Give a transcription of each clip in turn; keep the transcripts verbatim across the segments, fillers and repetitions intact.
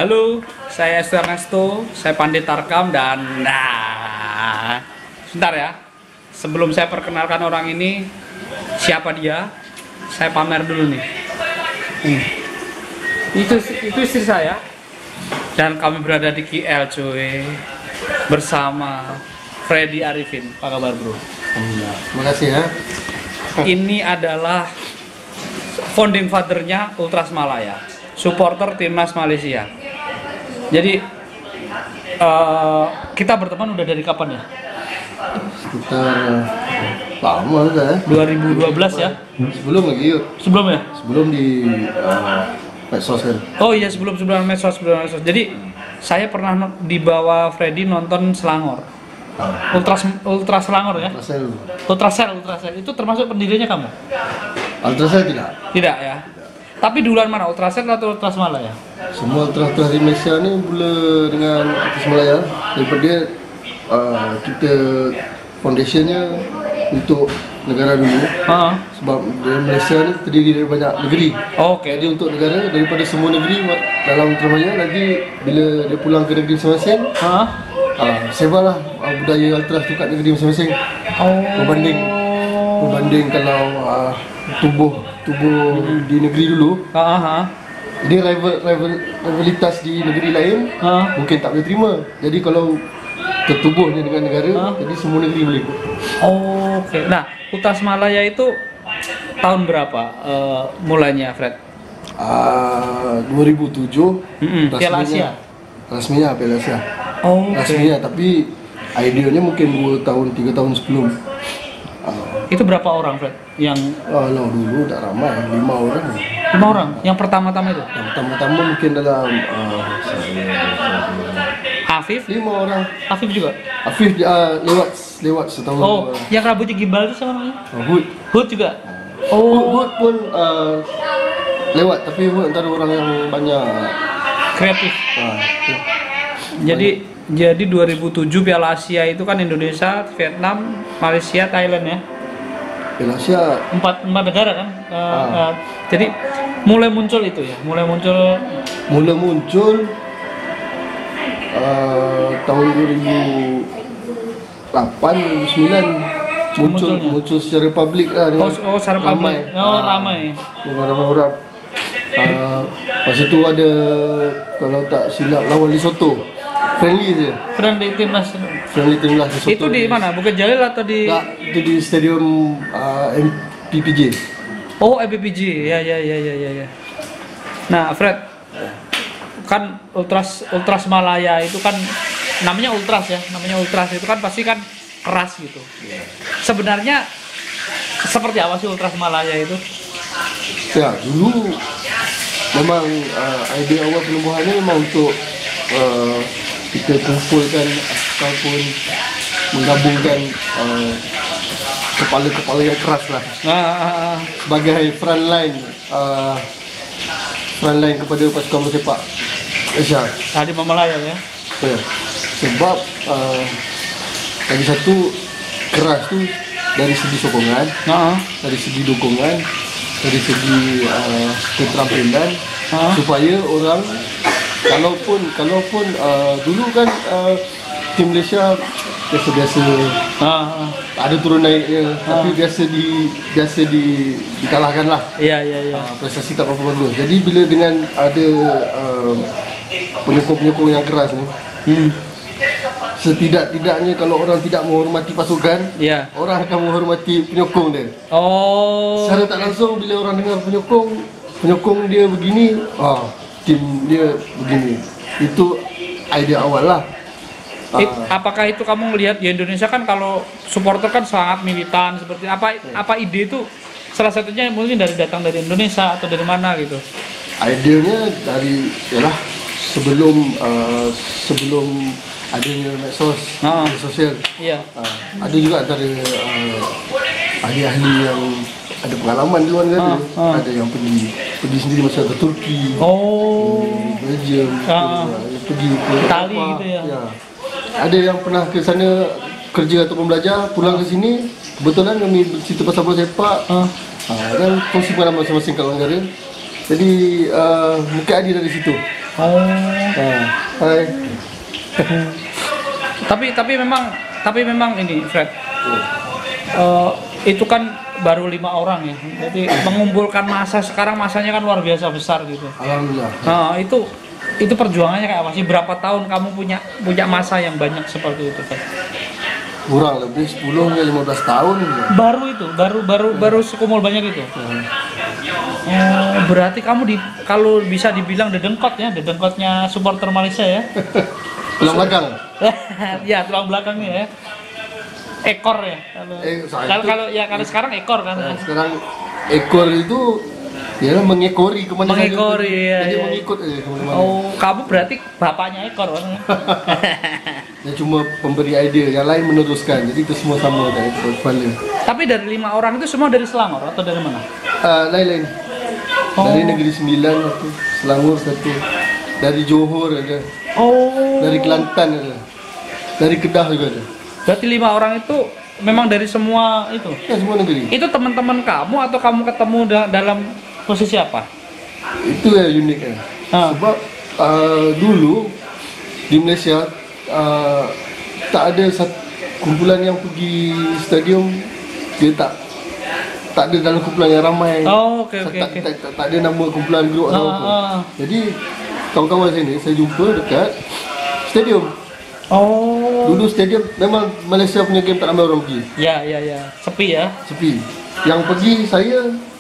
Halo, saya Esther Ernesto, saya Pandit Tarkam dan nah, sebentar ya. Sebelum saya perkenalkan orang ini, siapa dia? Saya pamer dulu nih. Nih. Itu itu istri saya. Dan kami berada di K L cuy. Bersama Freddy Arifin. Apa kabar, Bro? Terima kasih ya. Ini adalah founding father-nya Ultras Malaya, supporter timnas Malaysia. Jadi uh, kita berteman udah dari kapan ya? Sekitar lama udah ya. dua ribu dua belas ya? Sebelum lagi yuk. Sebelum ya? Sebelum di uh, medsos kan. Oh iya, sebelum sebelum medsos, sebelum medsos. Jadi saya pernah no- dibawa Freddy nonton Selangor. Ah. Ultras Ultras Selangor ya? Ultrasel. Ultrasel, Ultrasel. Itu termasuk pendirinya kamu? Ultrasel tidak. Tidak ya? Tapi duluan mana? Ultrasel atau Ultras Malaya? Semua ultras di Malaysia ni mula dengan Ultras Malaya. Daripada dia uh, kita foundationnya untuk negara dulu. Ha. Sebab di Malaysia ni terdiri dari banyak negeri. Oh, Oke. Jadi untuk negara daripada semua negeri dalam Ultras Malaya, nanti bila dia pulang ke negeri masing-masing, Ha. uh, sebarlah uh, budaya ultras tu kat negeri masing-masing. Oh. Berbanding berbanding kalau uh, tubuh tubuh hmm. di negeri dulu, Ha, ha. dia rival, rival rivalitas di negeri lain Ha. mungkin tak boleh terima. Jadi kalau tertubuhnya dengan negara, Ha. jadi semua negeri boleh ikut. Oh, Oke. Nah, Ultras Malaya itu tahun berapa uh, mulanya, Fred? Uh, dua ribu tujuh Mm-mm, Piala Asia. Rasminya Piala Asia. Oh, Oke. Rasminya, tapi ideanya mungkin dua tahun tiga tahun sebelum. Uh, Itu berapa orang, Fred? Yang oh, no, dulu tak ramai, lima orang. lima orang. Yang pertama-tama itu? Yang pertama-tama mungkin dalam uh, Afif? lima orang. Afif juga? Afif uh, lewat lewat setahun. Oh, uh, yang rambutnya gimbal itu siapa namanya? Hood. Hood juga? Hood, Oh, Hood pun uh, lewat, tapi Hood antara orang yang banyak. kreatif. Uh, Jadi jadi dua ribu tujuh Piala Asia itu kan Indonesia, Vietnam, Malaysia, Thailand ya. Piala Asia Empat, empat negara kan. Uh, Ah. uh, jadi mulai muncul itu ya, mulai muncul mula muncul uh, tahun dua ribu lapan, dua ribu sembilan muncul Munculnya. muncul secara publik lah oh, dengan oh secara ramai. publik. Oh, Ah, ramai. dengan ramai orang. Uh, lepas itu ada, kalau tak silap, lawan Lesotho. Friendly je. Friendly timnas. Friendly timnas Lesotho. Itu di mana? Bukit Jalil atau di Tak, itu di stadium uh, M P P J. Oh, M P P J. Ya ya ya ya ya ya. Nah, Fred, kan Ultras Ultras Malaya itu kan namanya Ultras ya, namanya Ultras itu kan pasti kan keras gitu. Sebenarnya seperti apa sih Ultras Malaya itu? Ya, dulu memang uh, ide awal penubuhannya memang untuk uh, kita kumpulkan ataupun menggabungkan uh, kepala-kepala yang keras lah Nah, sebagai frontline uh, frontline kepada pasukan bola sepak Malaysia. tadi Malaya ya. Ya. Sebab uh, lagi satu, keras tu dari segi sokongan, Nah, dari segi dukungan, dari segi uh, keterampilan, Ha? supaya orang kalaupun kalaupun uh, dulu kan uh, tim Malaysia biasa-biasa, ah, ada turun naiknya, tapi biasa di biasa di dikalahkan lah. iya iya iya. Uh, prestasi tak berapa bagus. Jadi bila dengan ada uh, penyokong-penyokong yang keras ni, Hmm, setidak-tidaknya kalau orang tidak menghormati pasukan, iya. orang akan menghormati penyokong dia. Oh, Secara tak langsung bila orang dengar penyokong, penyokong dia begini, ah, tim dia begini. Itu idea awal lah. it, apakah itu kamu melihat di Indonesia kan kalau supporter kan sangat militan seperti apa apa ide itu salah satunya mungkin dari datang dari Indonesia atau dari mana gitu? Ideanya dari, yalah, sebelum uh, sebelum adanya medsos, Ah. media sosial. Iya. Uh, ada juga antara uh, ahli-ahli yang ada pengalaman di luar negara. Ah, ah. Ada yang pergi pergi sendiri masa ke Turki, Oh, Belgium, Ah. uh, pergi ke Itali Eropah. gitu ya. Ada yang pernah ke sana kerja ataupun belajar, pulang ke sini, kebetulan kami cerita pasal bola sepak, Ah. uh, dan kongsi pengalaman masing-masing kat luar negara. Jadi uh, mungkin ada dari situ. Oh. Nah, hai. tapi tapi memang tapi memang ini Fred. Uh, itu kan baru lima orang ya. Jadi mengumpulkan massa sekarang masanya kan luar biasa besar gitu. Alhamdulillah. Nah, itu itu perjuangannya kayak apa sih? Berapa tahun kamu punya punya massa yang banyak seperti itu kan? Kurang lebih sepuluh hingga lima belas tahun ya. Baru itu, baru baru hmm. baru sekumul banyak itu. Hmm. Oh, berarti kamu di kalau bisa dibilang dedengkot ya, dedengkotnya supporter Malaysia ya. Tulang belakang. Ya, tulang belakangnya ya. Ekor ya. Kalau eh, kalau, kalau ya kalau sekarang ekor kan. Nah, sekarang ekor itu ya mengekori kemana mengekori ya, jadi ya. mengikut aja kemana-mana. Oh, kamu berarti bapaknya ekor kan? Ya cuma pemberi ide, yang lain meneruskan. Jadi itu semua sama dari kepala. Tapi dari lima orang itu semua dari Selangor atau dari mana? Uh, lain-lain. Oh. Dari Negeri Sembilan satu, Selangor satu, dari Johor ada. Oh. Dari Kelantan ada. Dari Kedah juga ada. Berarti lima orang itu memang dari semua itu? Ya, semua negeri. Itu teman-teman kamu atau kamu ketemu da dalam posisi apa? Itu ya uniknya. Ah. Sebab uh, dulu di Malaysia uh, tak ada satu kumpulan yang pergi stadium, dia tak tak ada dalam kumpulan yang ramai. Oh, okey okey. Tak, okay. tak, tak, tak ada nama kumpulan grup atau ah, apa. Ah. Jadi kawan-kawan sini saya jumpa dekat stadium. Oh. Dulu stadium memang Malaysia punya game tak ramai orang pergi. Ya ya ya, sepi ya. Sepi. Yang pergi saya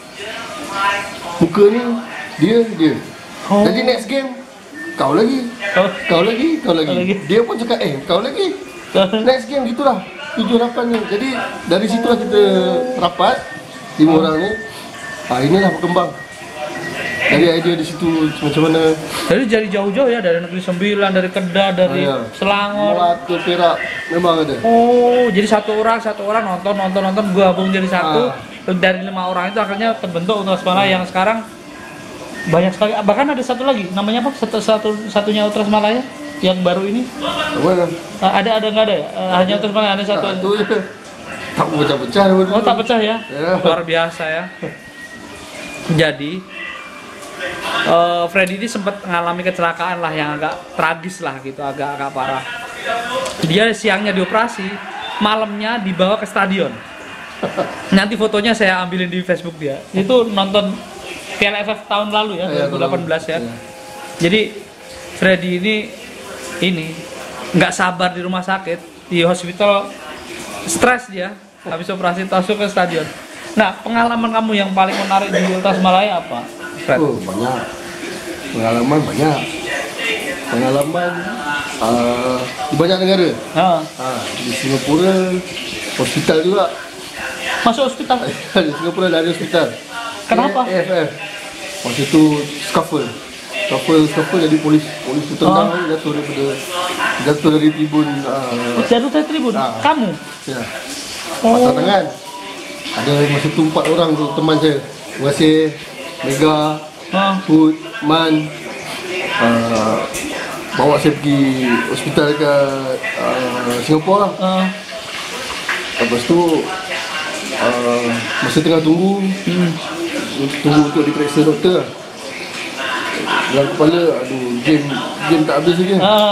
muka ni dia dia. Oh. Jadi next game kau lagi. Oh. Kau lagi, kau lagi. Kau lagi. Dia pun cakap eh kau lagi. Next game gitulah. tujuh lapan ni. Jadi dari situlah kita rapat lima oh. orang ni. Ah inilah berkembang. Dari idea di situ macam mana. Jadi jadi jauh-jauh ya dari Negeri Sembilan, dari Kedah, dari ah, ya. Selangor, Melaka, Perak memang ada. Oh, jadi satu orang satu orang nonton nonton nonton gabung jadi satu. Ah. Dari lima orang itu akhirnya terbentuk Ultras Malaya hmm. yang sekarang banyak sekali. Bahkan ada satu lagi namanya apa? Satu satu satunya Ultras Malaya yang baru ini. Mana? Uh, ada ada nggak ada ya? Uh, hanya Ultras Malaya ada satu. Satu ya. Tak pecah-pecah. Oh, tak pecah ya? Ya. Luar biasa ya. Jadi uh, Freddy ini sempat mengalami kecelakaan lah yang agak tragis lah gitu, agak agak parah. Dia siangnya dioperasi, malamnya dibawa ke stadion. Nanti fotonya saya ambilin di Facebook dia. Itu nonton Piala F F tahun lalu ya, dua ribu delapan belas ya. ya. Jadi Freddy ini ini nggak sabar di rumah sakit, di hospital, stres dia habis operasi masuk ke stadion. Nah, pengalaman kamu yang paling menarik di Ultras Malaya apa? Fred? Oh, banyak. Pengalaman banyak. Pengalaman uh, di banyak negara. Ha. Ha, di Singapura, hospital juga. Masuk hospital? Di Singapura ada hospital. Kenapa? A F F. Waktu itu scuffle. Scuffle, scuffle jadi polis. Polis itu tendang oh. jatuh daripada jatuh dari tribun. Uh, jatuh dari tribun? Ha. Kamu? Ya. Oh. Patah tangan. Ada masa tu empat orang tu teman saya. Terima kasih Mega, ha. Put, Man. Uh, bawa saya pergi hospital dekat uh, Singapura lah. Ha. Lepas tu uh, masa tengah tunggu, hmm. tunggu untuk diperiksa doktor lah. Dalam kepala, aduh, game game tak habis lagi. Ha.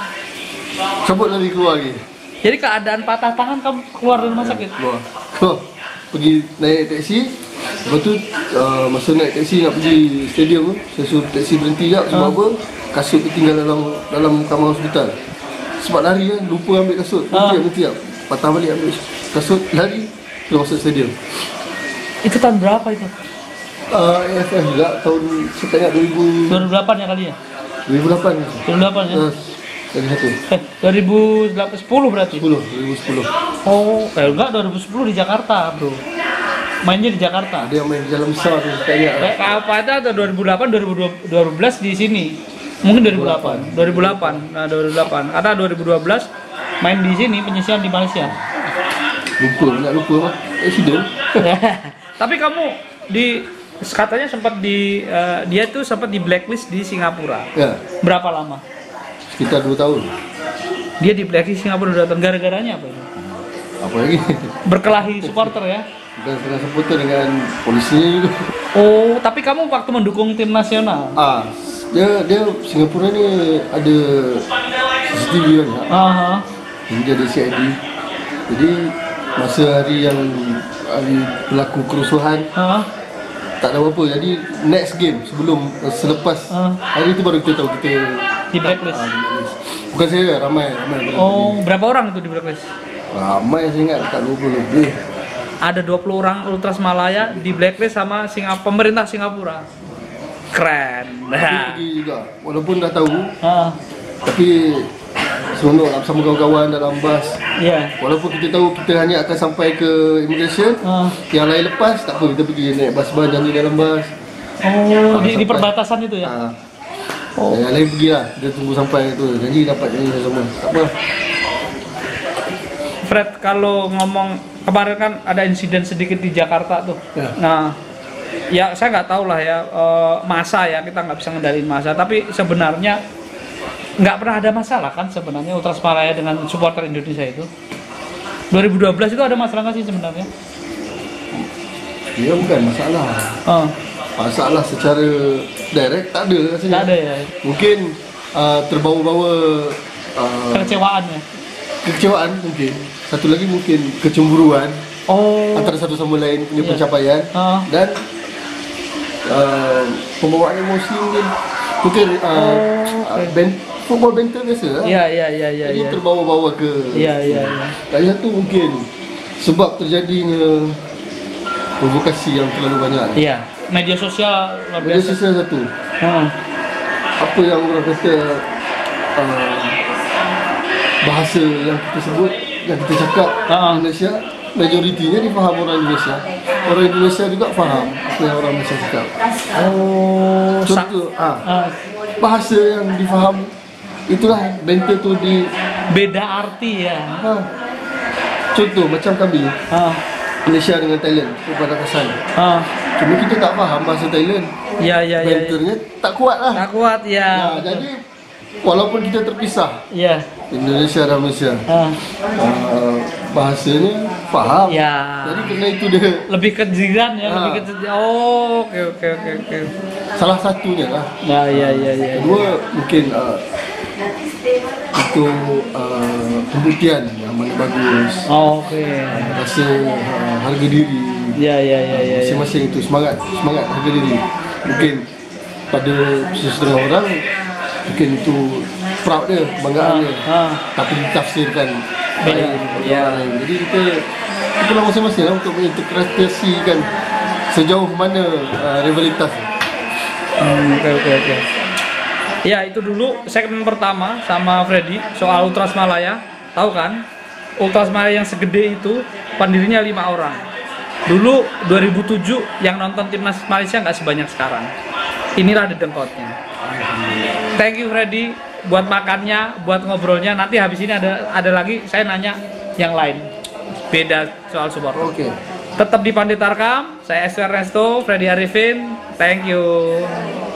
Cabut lari keluar lagi. Jadi keadaan patah tangan kamu keluar dari rumah sakit? Keluar. Keluar. Pergi naik taksi. Lepas tu uh, masa naik taksi nak pergi stadium tu, saya suruh taksi berhenti sekejap. Sebab ha. apa? Kasut tertinggal dalam dalam kamar hospital. Sebab lari kan, lupa ambil kasut. Berhenti ha. berhenti tak. Patah balik ambil kasut, lari, terus masuk stadium. Itu tahun berapa itu? Uh, A F F juga, tahun saya tak ingat dua ribu dua ribu delapan ya kali ya? dua ribu delapan. dua ribu delapan ya? Uh, Lagi satu. Eh, dua ribu sepuluh berarti? sepuluh, dua ribu sepuluh. Oh, eh enggak, dua ribu sepuluh di Jakarta, bro. Mainnya di Jakarta. Dia main di jalan besar tu, kayaknya. Eh, apa itu atau dua ribu delapan, dua ribu dua belas di sini? Mungkin dua ribu delapan. dua ribu delapan. Nah, dua ribu delapan. Ada dua ribu dua belas main di sini penyisian di Malaysia. Lupa, enggak lupa mah. Accident. Tapi kamu di katanya sempat di uh, dia tuh sempat di blacklist di Singapura. Ya. Berapa lama? Sekitar dua tahun. Dia di blacklist Singapura dua tahun. Gara-garanya apa itu? Apa lagi? Berkelahi supporter ya? Bukan dengan supporter, dengan polisi juga. Oh, tapi kamu waktu mendukung tim nasional? Ah, dia dia Singapura ni ada C C T V kan. Aha. Dia ada C I D. Jadi masa hari yang hari berlaku kerusuhan, Aha. tak ada apa-apa. Jadi next game sebelum selepas Ah. hari itu baru kita tahu kita Di blacklist. ah, di blacklist. Bukan saya, ramai ramai. Oh, berapa orang itu di blacklist? Ramai saya ingat tak dua puluh lebih. Ada dua puluh orang Ultras Malaya di blacklist sama Singapura, pemerintah Singapura. Keren. Aku pergi juga. Walaupun dah tahu, Ah. tapi seronok lah bersama kawan-kawan dalam bas. Iya. Walaupun kita tahu kita hanya akan sampai ke immigration, Ah. yang lain lepas tak apa, kita pergi naik bas-bas, nyanyi dalam bas. Oh, di, di sampai. perbatasan itu ya? Ha. Oh. Yang lain pergi lah, dia tunggu sampai tu. Janji dapat nyanyi sama. Tak apa. Fred, kalau ngomong kemarin kan ada insiden sedikit di Jakarta tuh. Ya. Nah, ya saya nggak tahu lah ya eh, masa ya, kita nggak bisa ngendalin masa. Tapi sebenarnya nggak pernah ada masalah kan sebenarnya Ultras Malaya dengan supporter Indonesia itu. dua ribu dua belas itu ada masalah nggak sih sebenarnya? Dia bukan masalah. Oh, Masalah secara direct tak ada rasanya. nggak ada ya. Mungkin uh, terbawa-bawa uh, Kekecewaan ya. kekecewaan mungkin. Satu lagi mungkin kecemburuan Oh. antara satu sama lain punya Iya. pencapaian Ah. dan uh, pembawaan emosi mungkin. Mungkin uh, Oh, uh, okay. ben, football banter biasa lah. Iya iya iya iya. Jadi Iya terbawa-bawa ke. iya iya. iya. Lagi satu mungkin sebab terjadinya provokasi yang terlalu banyak. Iya. Media sosial luar Media biasa. sosial satu. Hmm. Apa yang orang kata uh, bahasa yang kita sebut, yang kita cakap Ah. Malaysia, majoritinya difaham orang Indonesia. Orang Indonesia juga faham apa yang orang Malaysia cakap. Oh. sa- Contoh, ah, ah, bahasa yang difaham itulah banter tu di beda arti ya. ha. Contoh macam kami Ah. Malaysia dengan Thailand perbatasan. Ah. Cuma kita tak faham bahasa Thailand. Iya iya iya. Banternya tak kuat lah. Tak kuat ya. Ya, jadi walaupun kita terpisah Iya. Indonesia dan Malaysia, Ah. uh, bahasanya faham. Ya. Jadi kerana itu dia Lebih ke jiran ya, Ah. lebih ke oh, oke oke oke oke. salah satunya lah. Ya ya ya ya. Kedua mungkin uh, itu uh, pembuktian yang mana bagus. Oh, oke. Rasa uh, harga diri Ya ya ya ya. ya. masing-masing itu semangat semangat harga diri. Mungkin pada setengah orang mungkin itu proud dia, kebanggaan dia. Ah. Tapi ditafsirkan Beda. lain, Ya. orang lain. Jadi kita kita lah masing-masing lah untuk menginterpretasikan sejauh mana uh, rivalitas. Hmm, oke oke oke. Ya itu dulu segmen pertama sama Freddy soal Ultras Malaya. Tahu kan? Ultras Malaya yang segede itu pendirinya lima orang. Dulu dua ribu tujuh yang nonton timnas Malaysia nggak sebanyak sekarang. Inilah dedengkotnya. Thank you Freddy buat makannya, buat ngobrolnya. Nanti habis ini ada ada lagi saya nanya yang lain. Beda soal support. Oke. Tetap di Pandit Tarkam. Saya Esther Ernesto, Freddy Arifin. Thank you.